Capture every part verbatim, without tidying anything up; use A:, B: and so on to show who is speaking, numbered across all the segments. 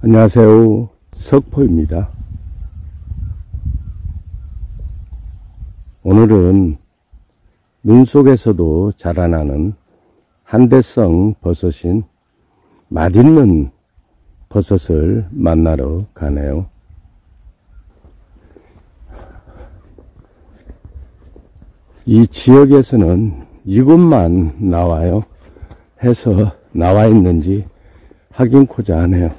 A: 안녕하세요. 석포입니다. 오늘은 눈 속에서도 자라나는 한대성 버섯인 맛있는 버섯을 만나러 가네요. 이 지역에서는 이곳만 나와요. 해서 나와 있는지 확인코자 하네요.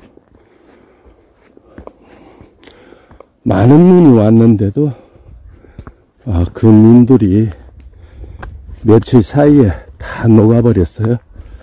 A: 많은 눈이 왔는데도 아, 그 눈들이 며칠 사이에 다 녹아버렸어요.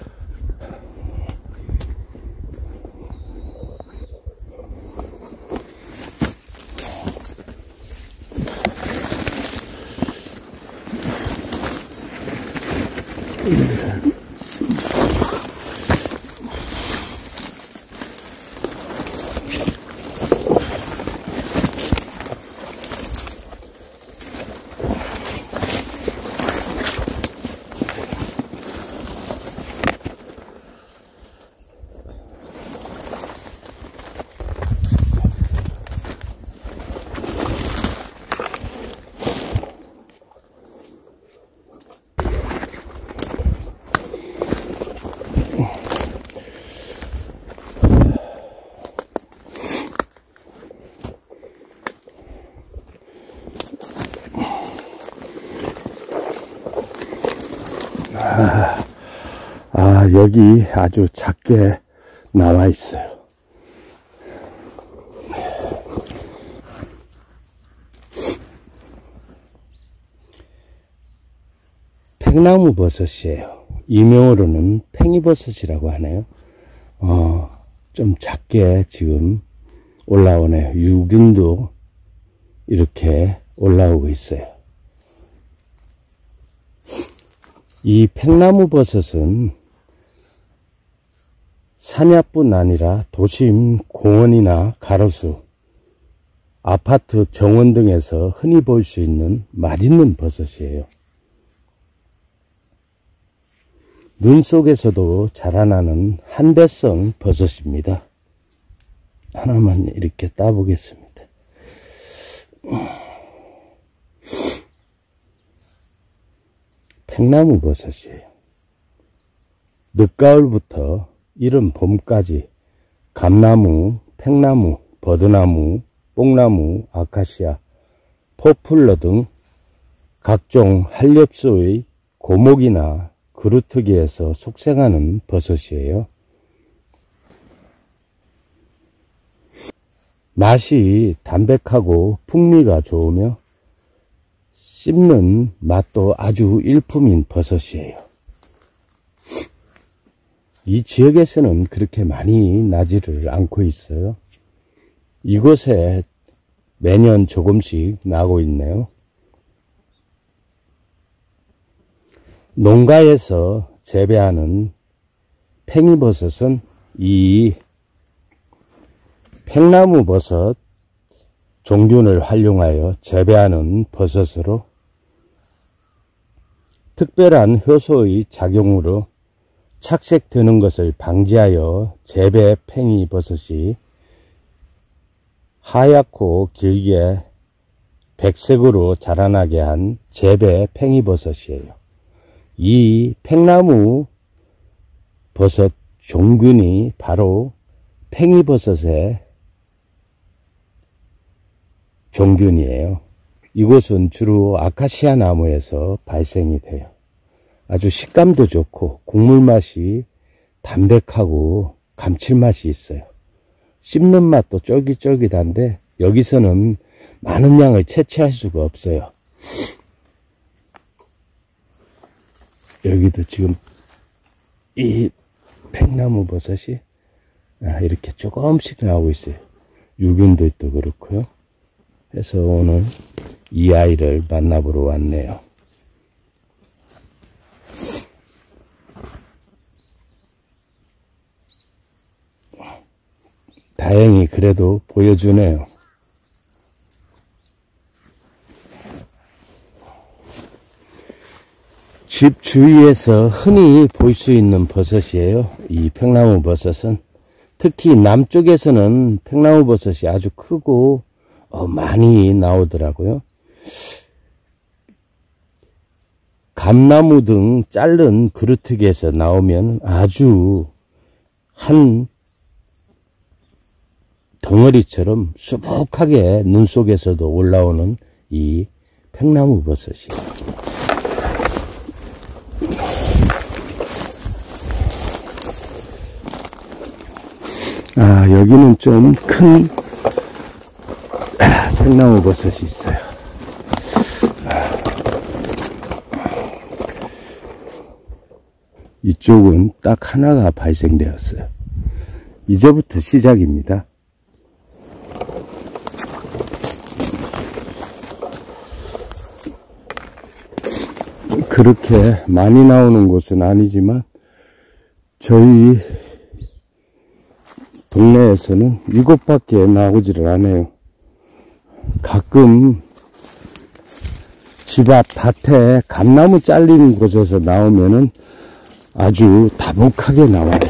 A: 아, 아, 여기 아주 작게 나와 있어요. 팽나무 버섯이에요. 이명으로는 팽이버섯이라고 하네요. 어, 좀 작게 지금 올라오네요. 유균도 이렇게 올라오고 있어요. 이 팽나무 버섯은 산야뿐 아니라 도심 공원이나 가로수, 아파트 정원 등에서 흔히 볼 수 있는 맛있는 버섯이에요. 눈 속에서도 자라나는 한대성 버섯입니다. 하나만 이렇게 따보겠습니다. 팽나무 버섯이에요. 늦가을부터 이른 봄까지 감나무, 팽나무, 버드나무, 뽕나무, 아카시아, 포플러 등 각종 한렵수의 고목이나 그루트기에서 속생하는 버섯이에요. 맛이 담백하고 풍미가 좋으며 씹는 맛도 아주 일품인 버섯이에요. 이 지역에서는 그렇게 많이 나지를 않고 있어요. 이곳에 매년 조금씩 나고 있네요. 농가에서 재배하는 팽이버섯은 이 팽나무 버섯 종균을 활용하여 재배하는 버섯으로 특별한 효소의 작용으로 착색되는 것을 방지하여 재배 팽이버섯이 하얗고 길게 백색으로 자라나게 한 재배 팽이버섯이에요. 이 팽나무 버섯 종균이 바로 팽이버섯의 종균이에요. 이곳은 주로 아카시아 나무에서 발생이 돼요. 아주 식감도 좋고 국물 맛이 담백하고 감칠맛이 있어요. 씹는 맛도 쫄깃쫄깃한데 여기서는 많은 양을 채취할 수가 없어요. 여기도 지금 이 팽나무 버섯이 이렇게 조금씩 나오고 있어요. 유균도 또 그렇고요. 그래서 오늘 이 아이를 만나보러 왔네요. 다행히 그래도 보여주네요. 집 주위에서 흔히 볼 수 있는 버섯이에요. 이 팽나무 버섯은 특히 남쪽에서는 팽나무 버섯이 아주 크고 어, 많이 나오더라고요. 감나무 등 자른 그루트기에서 나오면 아주 한 덩어리처럼 수북하게 눈 속에서도 올라오는 이 팽나무 버섯이. 아, 여기는 좀 큰 팽나무 버섯이 있어요. 이쪽은 딱 하나가 발생되었어요. 이제부터 시작입니다. 그렇게 많이 나오는 곳은 아니지만 저희 동네에서는 이곳밖에 나오지를 않아요. 가끔 집 앞 밭에 감나무 잘리는 곳에서 나오면은 아주 다복하게 나와요.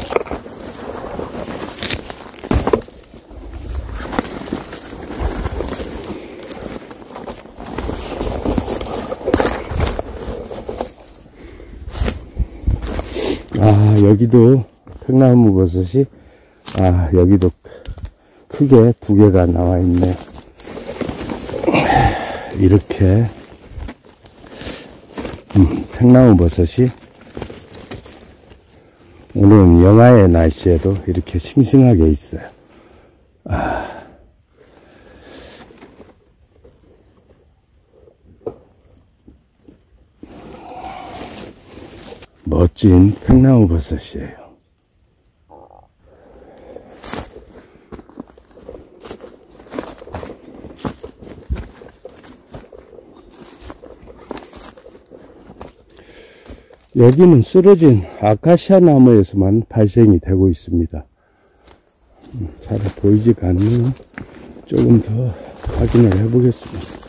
A: 아, 여기도 팽나무 버섯이, 아, 여기도 크게 두 개가 나와 있네. 이렇게, 음, 팽나무 버섯이 오늘은 영하의 날씨에도 이렇게 싱싱하게 있어요. 아. 멋진 팽나무 버섯이에요. 여기는 쓰러진 아카시아 나무에서만 발생이 되고 있습니다. 잘 보이지가 않네요. 조금 더 확인을 해 보겠습니다.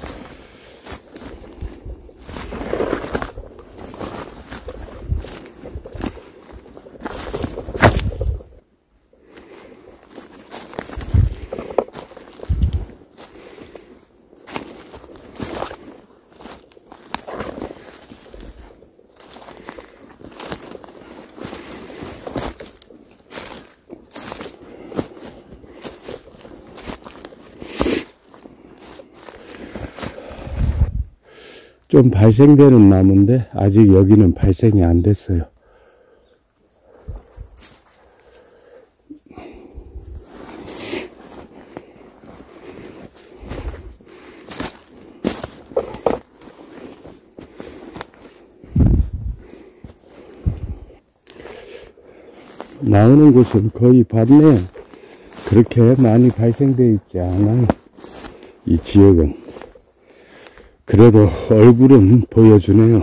A: 좀 발생되는 나무인데 아직 여기는 발생이 안 됐어요. 나오는 곳은 거의 봤네요. 그렇게 많이 발생되어 있지 않아요. 이 지역은. 그래도 얼굴은 보여주네요.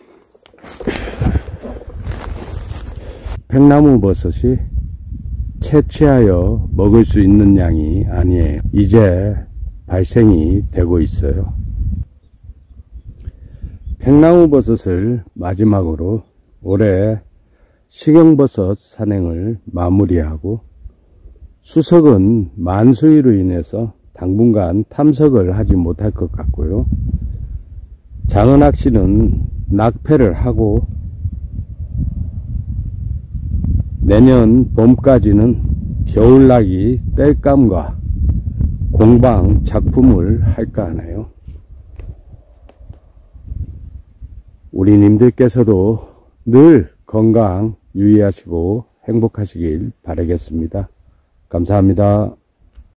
A: 팽나무 버섯이 채취하여 먹을 수 있는 양이 아니에요. 이제 발생이 되고 있어요. 팽나무 버섯을 마지막으로 올해 식용버섯 산행을 마무리하고 수석은 만수위로 인해서 당분간 탐석을 하지 못할 것 같고요. 장어낚시는 낙패를 하고 내년 봄까지는 겨울나기 땔감과 공방 작품을 할까 하네요. 우리 님들께서도 늘 건강 유의하시고 행복하시길 바라겠습니다. 감사합니다.